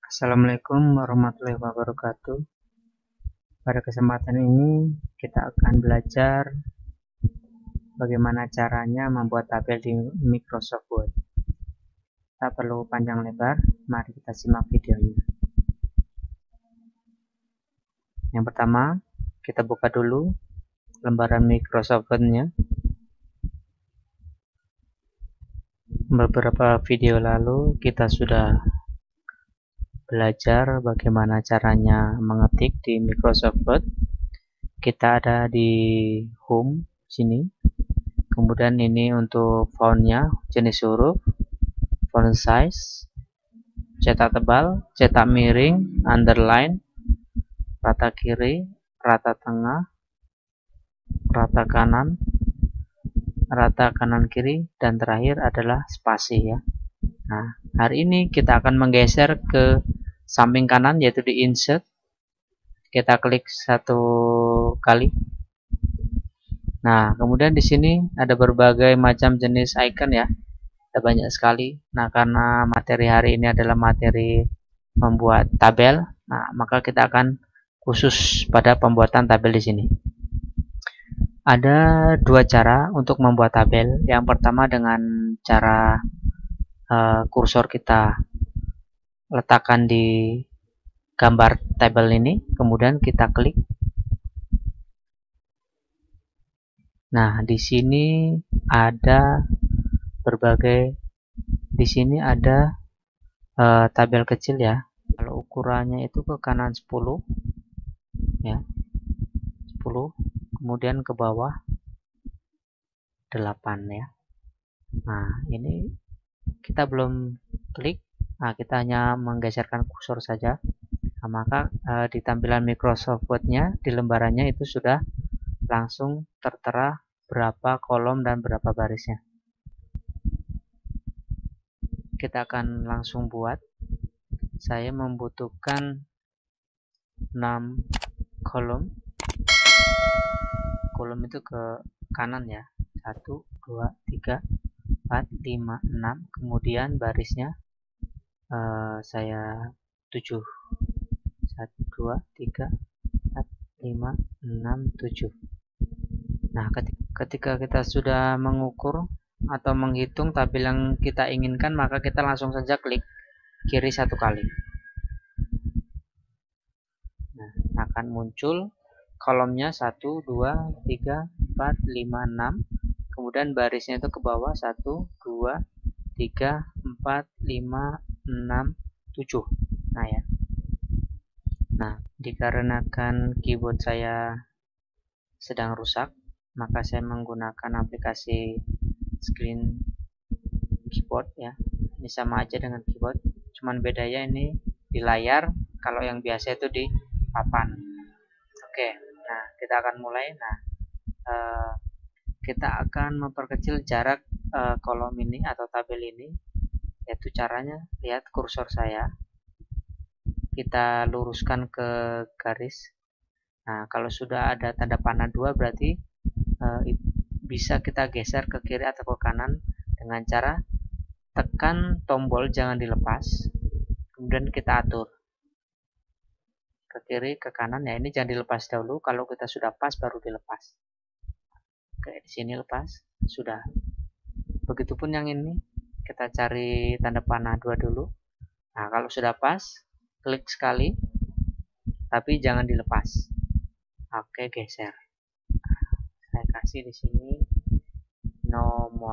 Assalamualaikum warahmatullahi wabarakatuh. Pada kesempatan ini kita akan belajar bagaimana caranya membuat tabel di Microsoft Word. Tak perlu panjang lebar, mari kita simak videonya. Yang pertama, kita buka dulu lembaran Microsoft Word-nya. Beberapa video lalu kita sudah belajar bagaimana caranya mengetik di Microsoft Word. Kita ada di home sini. Kemudian ini untuk fontnya, jenis huruf, font size, cetak tebal, cetak miring, underline, rata kiri, rata tengah, rata kanan kiri, dan terakhir adalah spasi ya. Nah, hari ini kita akan menggeser ke samping kanan yaitu di insert. Kita klik satu kali. Nah, kemudian di sini ada berbagai macam jenis icon ya. Ada banyak sekali. Nah, karena materi hari ini adalah materi membuat tabel, nah maka kita akan khusus pada pembuatan tabel di sini. Ada dua cara untuk membuat tabel. Yang pertama dengan cara kursor kita letakkan di gambar tabel ini, kemudian kita klik. Nah, di sini ada tabel kecil ya. Kalau ukurannya itu ke kanan 10 ya. 10, kemudian ke bawah 8 ya. Nah, ini kita belum klik. Nah, kita hanya menggeserkan kursor saja. Nah, maka di tampilan Microsoft Word-nya di lembarannya itu sudah langsung tertera berapa kolom dan berapa barisnya. Kita akan langsung buat. Saya membutuhkan 6 kolom. Kolom itu ke kanan ya. 1, 2, 3, 4, 5, 6. Kemudian barisnya saya 7. 1, 2, 3, 4, 5, 6, 7. Nah, ketika kita sudah mengukur atau menghitung tabel yang kita inginkan, maka kita langsung saja klik kiri satu kali. Nah, akan muncul kolomnya 1, 2, 3, 4, 5, 6. Kemudian barisnya itu ke bawah 1, 2, 3, 4, 5, 6, 7. Nah ya. Nah, dikarenakan keyboard saya sedang rusak, maka saya menggunakan aplikasi screen keyboard ya. Ini sama aja dengan keyboard, cuman bedanya ini di layar, kalau yang biasa itu di papan. Oke, nah kita akan mulai. Nah, kita akan memperkecil jarak kolom ini atau tabel ini, yaitu caranya lihat kursor saya, kita luruskan ke garis. Nah, kalau sudah ada tanda panah 2 berarti bisa kita geser ke kiri atau ke kanan dengan cara tekan tombol, jangan dilepas, kemudian kita atur ke kiri ke kanan ya. Ini jangan dilepas dahulu, kalau kita sudah pas baru dilepas. Oke, di sini lepas sudah. Begitupun yang ini, kita cari tanda panah 2 dulu. Nah, kalau sudah pas, klik sekali, tapi jangan dilepas. Oke, geser. Saya kasih di sini nomor.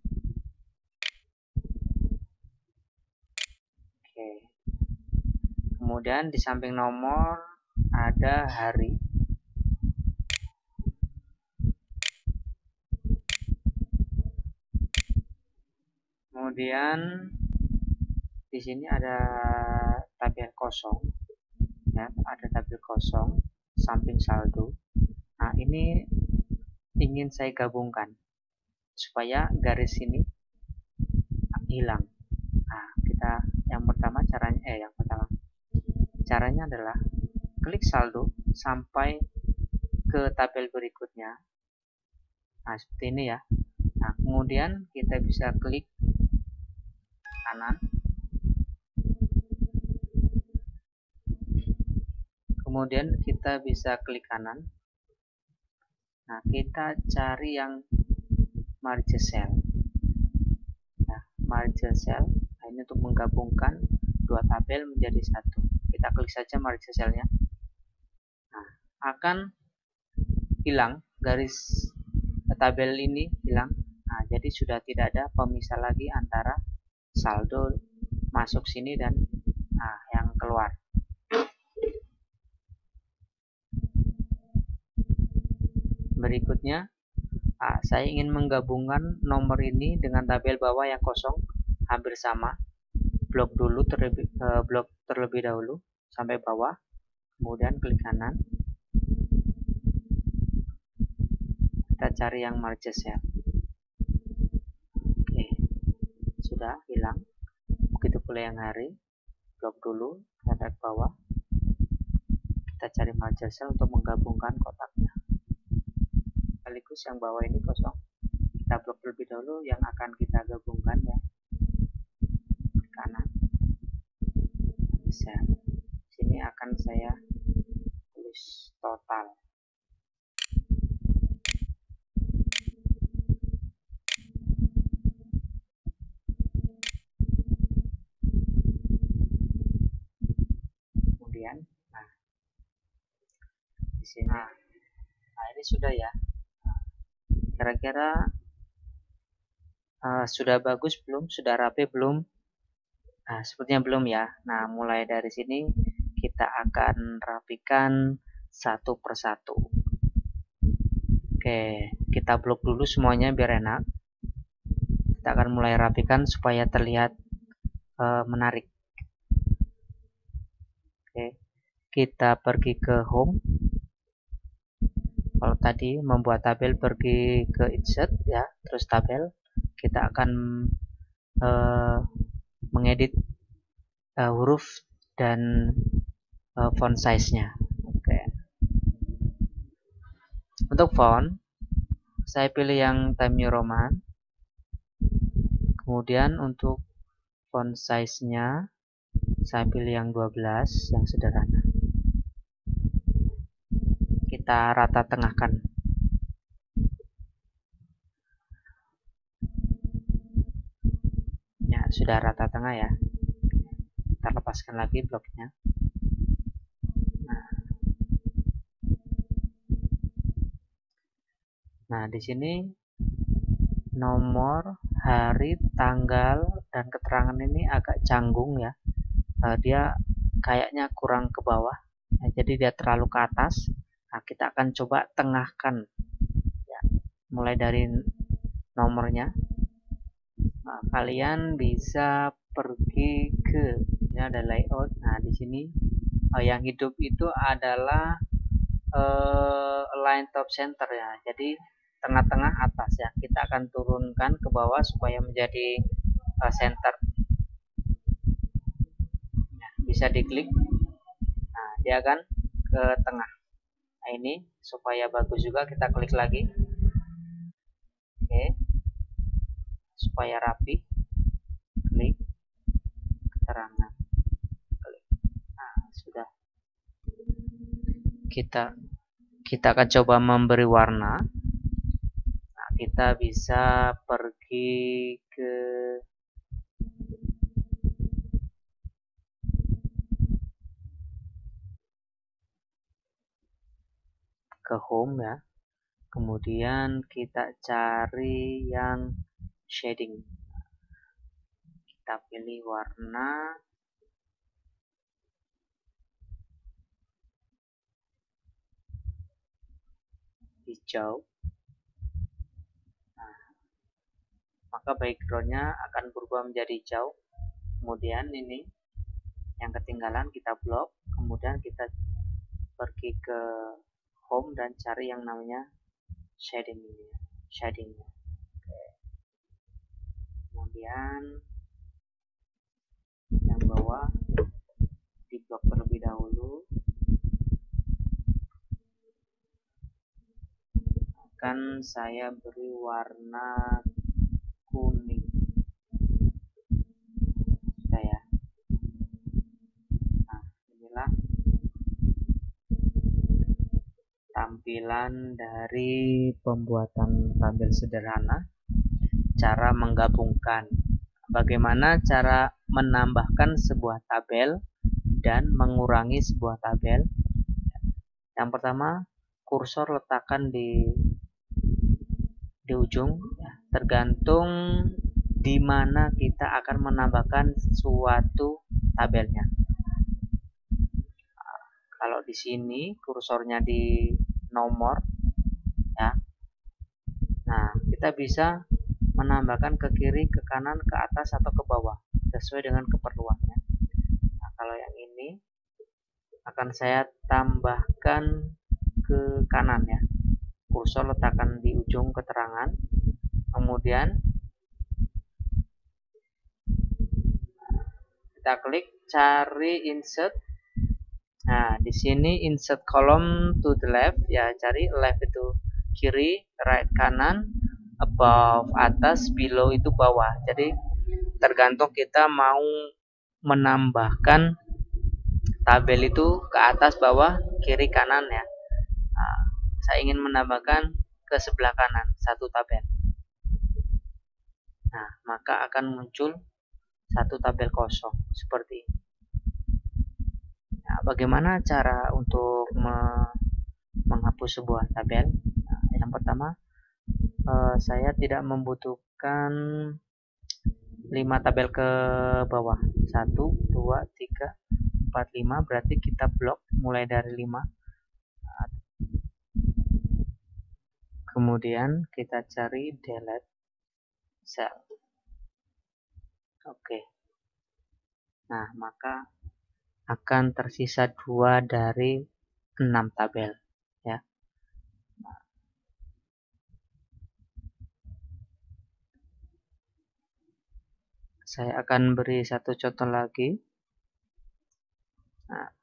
Oke. Kemudian di samping nomor ada hari. Kemudian di sini ada tabel kosong ya, ada tabel kosong samping saldo. Nah, ini ingin saya gabungkan supaya garis ini hilang. Nah, kita yang pertama caranya adalah klik saldo sampai ke tabel berikutnya. Nah, seperti ini ya. Nah, kemudian kita bisa klik kanan. kemudian kita bisa klik kanan. Nah, kita cari yang merge cell. Nah, merge cell, nah ini untuk menggabungkan dua tabel menjadi satu. Kita klik saja merge cell-nya. Nah, akan hilang garis tabel ini hilang. Nah, jadi sudah tidak ada pemisah lagi antara saldo masuk sini dan yang keluar. Berikutnya, saya ingin menggabungkan nomor ini dengan tabel bawah yang kosong, hampir sama. Blok terlebih dahulu sampai bawah, kemudian klik kanan. Kita cari yang merge cell. Oke, sudah hilang. Begitu pula yang hari, blok dulu, kita ke bawah. Kita cari merge cell untuk menggabungkan kotaknya. Sekaligus yang bawah ini kosong. Kita blok terlebih dahulu yang akan kita gabungkan ya. Klik kanan. Sel. Sini akan saya tulis total. Kemudian, di sini, ini sudah ya. Kira-kira sudah bagus belum? Sudah rapi belum? Nah, sepertinya belum ya. Nah, mulai dari sini kita akan rapikan satu persatu. Oke, kita blok dulu semuanya biar enak. Kita akan mulai rapikan supaya terlihat menarik. Oke, kita pergi ke home. Kalau tadi membuat tabel pergi ke insert ya, terus tabel, kita akan mengedit huruf dan font size-nya. Oke. Untuk font, saya pilih yang Times New Roman. Kemudian untuk font size-nya, saya pilih yang 12, yang sederhana. Kita rata tengahkan. Ya, sudah rata tengah ya. Kita lepaskan lagi bloknya. Nah, di sini nomor, hari, tanggal, dan keterangan ini agak canggung ya. Dia kayaknya kurang ke bawah. Nah, jadi dia terlalu ke atas. Nah, kita akan coba tengahkan. Ya, mulai dari nomornya. Nah, kalian bisa pergi ke, ini ada layout. Nah, di sini yang hidup itu adalah align top center ya. Jadi tengah-tengah atas ya. Kita akan turunkan ke bawah supaya menjadi center. Nah, bisa diklik. Nah, dia akan ke tengah. Nah, ini supaya bagus juga kita klik lagi. Oke. Supaya rapi. Klik keterangan. Klik. Nah, sudah. Kita akan coba memberi warna. Nah, kita bisa pergi ke home ya. Kemudian kita cari yang shading. Kita pilih warna hijau. Nah, maka backgroundnya akan berubah menjadi hijau. Kemudian ini yang ketinggalan kita blok. Kemudian kita pergi ke home dan cari yang namanya shading ini ya. Shadingnya. Oke. Kemudian yang bawah di blok terlebih dahulu. Akan saya beri warna kuning. Sudah ya. Nah, inilah tampilan dari pembuatan tabel sederhana, cara menggabungkan. Bagaimana cara menambahkan sebuah tabel dan mengurangi sebuah tabel. Yang pertama, kursor letakkan di ujung, tergantung di mana kita akan menambahkan suatu tabelnya. Kalau di sini kursornya di nomor, ya. Nah, kita bisa menambahkan ke kiri, ke kanan, ke atas atau ke bawah sesuai dengan keperluannya. Nah, kalau yang ini akan saya tambahkan ke kanan ya. Kursor letakkan di ujung keterangan, kemudian kita klik cari insert. Nah, di sini insert column to the left, ya, cari left itu kiri, right kanan, above atas, below itu bawah. Jadi tergantung kita mau menambahkan tabel itu ke atas, bawah, kiri, kanan ya. Nah, saya ingin menambahkan ke sebelah kanan satu tabel. Nah, maka akan muncul satu tabel kosong seperti ini. Nah, bagaimana cara untuk menghapus sebuah tabel? Nah, yang pertama, saya tidak membutuhkan 5 tabel ke bawah. 1, 2, 3, 4, 5. Berarti kita blok mulai dari 5. Kemudian kita cari delete cell. Oke. Nah, maka akan tersisa 2 dari 6 tabel ya. Saya akan beri satu contoh lagi. Nah,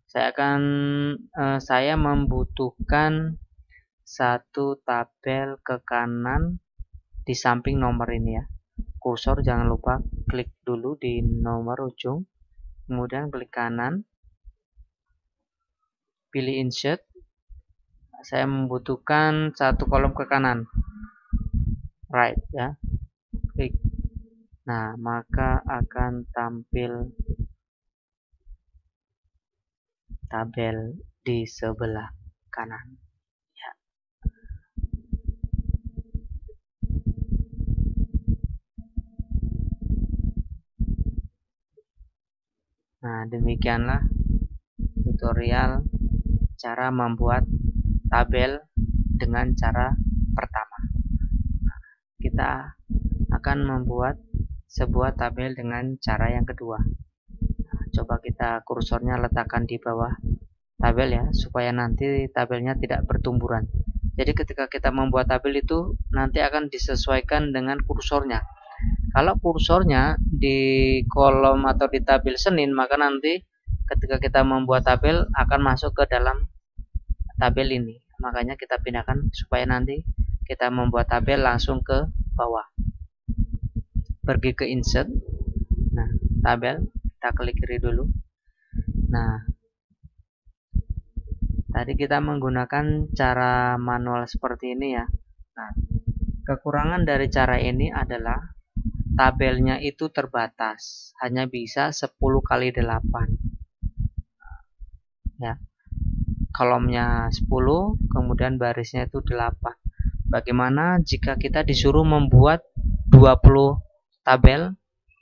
saya membutuhkan satu tabel ke kanan di samping nomor ini ya. Kursor jangan lupa klik dulu di nomor ujung, kemudian klik kanan, pilih insert. Saya membutuhkan satu kolom ke kanan, right ya, klik. Nah, maka akan tampil tabel di sebelah kanan ya. Nah, demikianlah tutorial cara membuat tabel dengan cara pertama. Nah, kita akan membuat sebuah tabel dengan cara yang kedua. Nah, coba kita kursornya letakkan di bawah tabel ya, supaya nanti tabelnya tidak bertumburan. Jadi ketika kita membuat tabel itu nanti akan disesuaikan dengan kursornya. Kalau kursornya di kolom atau di tabel Senin, maka nanti ketika kita membuat tabel akan masuk ke dalam tabel ini. Makanya kita pindahkan supaya nanti kita membuat tabel langsung ke bawah. Pergi ke insert. Nah, tabel kita klik kiri dulu. Nah, tadi kita menggunakan cara manual seperti ini ya. Nah, kekurangan dari cara ini adalah tabelnya itu terbatas, hanya bisa 10 kali 8 ya. Kolomnya 10, kemudian barisnya itu 8. Bagaimana jika kita disuruh membuat 20 tabel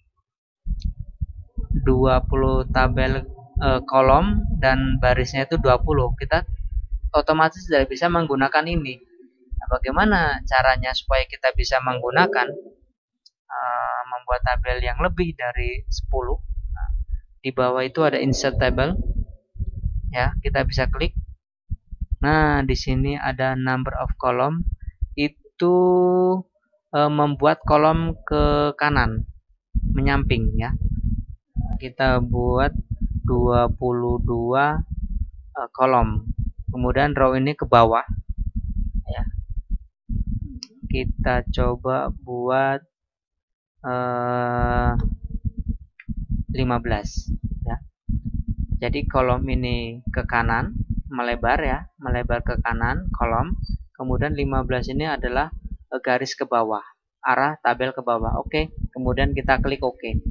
kolom dan barisnya itu 20? Kita otomatis tidak bisa menggunakan ini. Nah, bagaimana caranya supaya kita bisa menggunakan membuat tabel yang lebih dari 10? Nah, di bawah itu ada insert table ya, kita bisa klik. Nah, di sini ada number of column, itu membuat kolom ke kanan menyamping ya. Kita buat 22 kolom, kemudian row ini ke bawah ya. Kita coba buat 15 ya. Jadi kolom ini ke kanan, melebar ya, melebar ke kanan kolom. Kemudian 15 ini adalah garis ke bawah, arah tabel ke bawah. Oke, kemudian kita klik OK.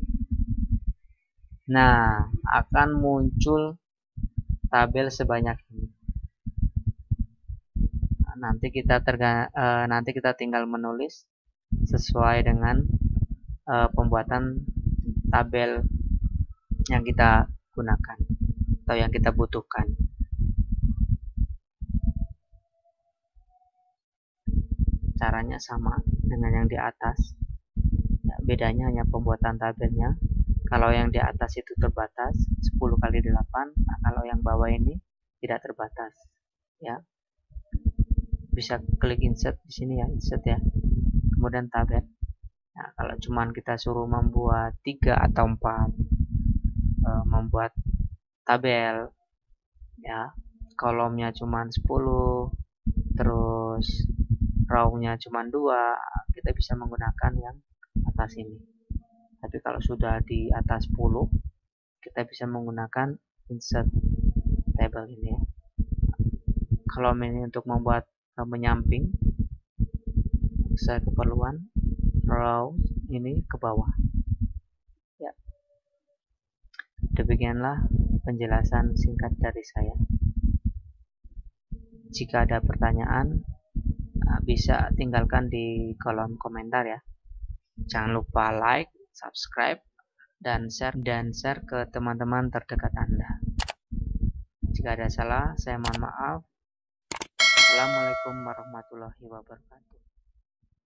Nah, akan muncul tabel sebanyak ini. Nanti kita tinggal menulis sesuai dengan pembuatan tabel yang kita gunakan atau yang kita butuhkan. Caranya sama dengan yang di atas. Ya, bedanya hanya pembuatan tabelnya. Kalau yang di atas itu terbatas 10 kali 8, nah kalau yang bawah ini tidak terbatas. Ya. Bisa klik insert di sini ya, insert ya. Kemudian tabel. Nah, kalau cuman kita suruh membuat 3 atau 4 membuat tabel ya, kolomnya cuman 10, terus row-nya cuma 2, kita bisa menggunakan yang atas ini. Tapi kalau sudah di atas 10, kita bisa menggunakan insert table ini ya. Kolom ini untuk membuat menyamping sesuai keperluan, row ini ke bawah ya. Demikianlah penjelasan singkat dari saya. Jika ada pertanyaan, bisa tinggalkan di kolom komentar ya. Jangan lupa like, subscribe, dan share ke teman-teman terdekat Anda. Jika ada salah, saya mohon maaf. Assalamualaikum warahmatullahi wabarakatuh.